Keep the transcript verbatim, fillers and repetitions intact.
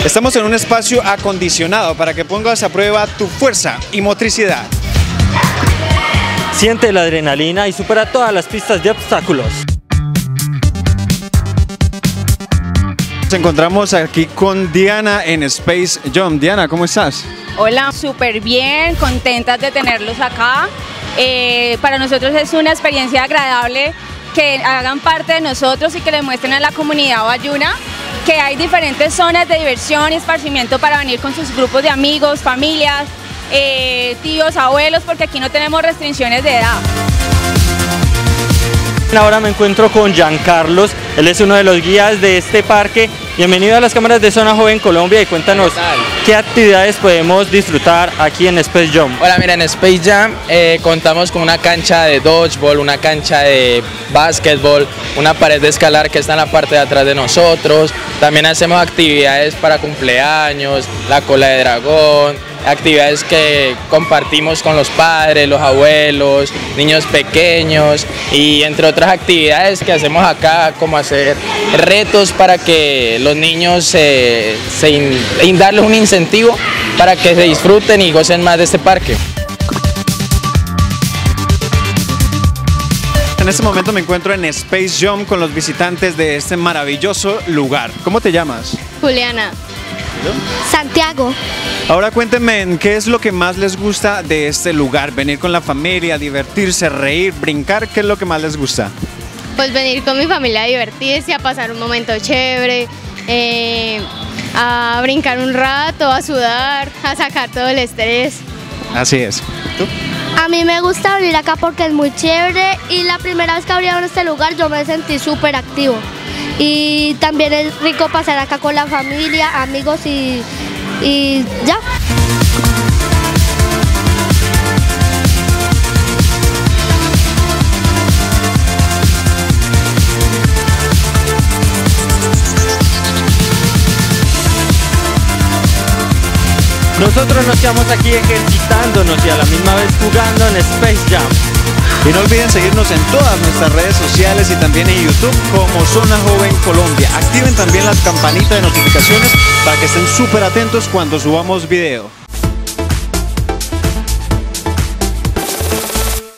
Estamos en un espacio acondicionado para que pongas a prueba tu fuerza y motricidad. Siente la adrenalina y supera todas las pistas de obstáculos. Nos encontramos aquí con Diana en Space Jump. Diana, ¿cómo estás? Hola, súper bien, contentas de tenerlos acá. Eh, para nosotros es una experiencia agradable que hagan parte de nosotros y que le muestren a la comunidad bayuna que hay diferentes zonas de diversión y esparcimiento para venir con sus grupos de amigos, familias, eh, tíos, abuelos, porque aquí no tenemos restricciones de edad. Ahora me encuentro con Giancarlos, él es uno de los guías de este parque. Bienvenido a las cámaras de Zona Joven Colombia y cuéntanos ¿qué, qué actividades podemos disfrutar aquí en Space Jump. Hola, mira, en Space Jam eh, contamos con una cancha de dodgeball, una cancha de básquetbol, una pared de escalar que está en la parte de atrás de nosotros. También hacemos actividades para cumpleaños, la cola de dragón, actividades que compartimos con los padres, los abuelos, niños pequeños y entre otras actividades que hacemos acá, como hacer retos para que los niños eh, se in, y darles un incentivo para que se disfruten y gocen más de este parque. En este momento me encuentro en Space Jump con los visitantes de este maravilloso lugar. ¿Cómo te llamas? Juliana. Santiago. Ahora cuéntenme, ¿qué es lo que más les gusta de este lugar? Venir con la familia, divertirse, reír, brincar, ¿qué es lo que más les gusta? Pues venir con mi familia a divertirse, a pasar un momento chévere, eh, a brincar un rato, a sudar, a sacar todo el estrés. Así es. ¿Tú? A mí me gusta venir acá porque es muy chévere y la primera vez que abrieron este lugar yo me sentí súper activo. Y también es rico pasar acá con la familia, amigos y, y ya. Nosotros nos quedamos aquí ejercitándonos y a la misma vez jugando en Space Jump. Y no olviden seguirnos en todas nuestras redes sociales y también en YouTube como Zona Joven Colombia. Activen también las campanitas de notificaciones para que estén súper atentos cuando subamos video.